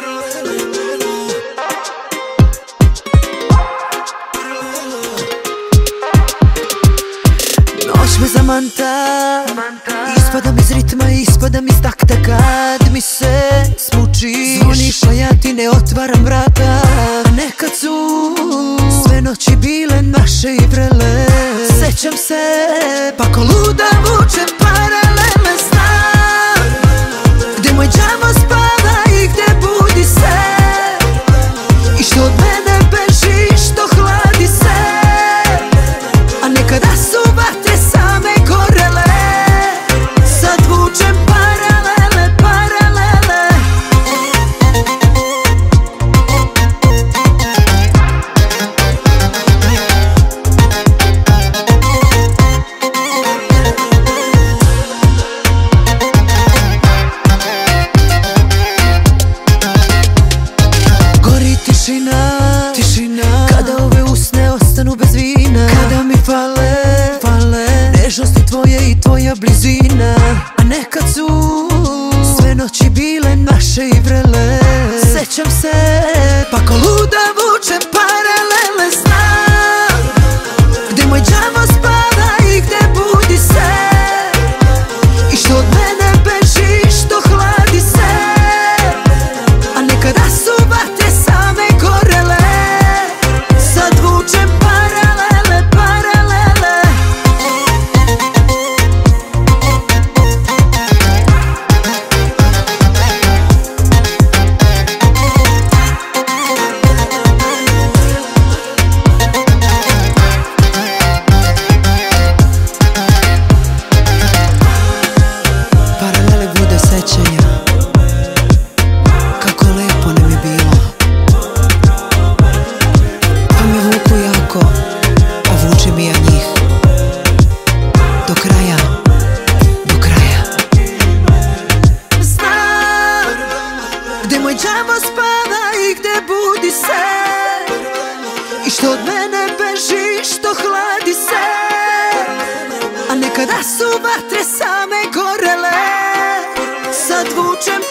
Noć me zamanta, ispadam iz ritma, ispadam iz takta kad mi se smučiš. Zvoniš a ja ti ne otvaram vrata, a nekad su sve noći bile naše i vrele. Sećam se, pa ko luda vučem paralelne sna, gde moj džamo spava i gde budi se, i što od mene beži, što hladi se, a nekada su vatre same gorele. Sad vučem paralele, paralele. Gori tišina, tišina, kada ove usne ostanu bez vina, kada mi fale, fale nežnosti tvoje i tvoja blizina, a nekad su sve noći bile naše i vrele. Sećam se, pa ko luda vučem paralelne sna, gde moj džamo spava i gde budi se, i što od mene beži, što hladi se, a nekada su vatre same gorele. Sad vučem paralele, paralele. Paralele bude sećanja, kako lepo nam je bilo, pa me vuku jako, a vučem i ja njih, do kraja, do kraja. Znam gde moj džamo spava i gde budi se, i što od mene beži, što hladi se, a nekada su vatre same gorele. Sad vučem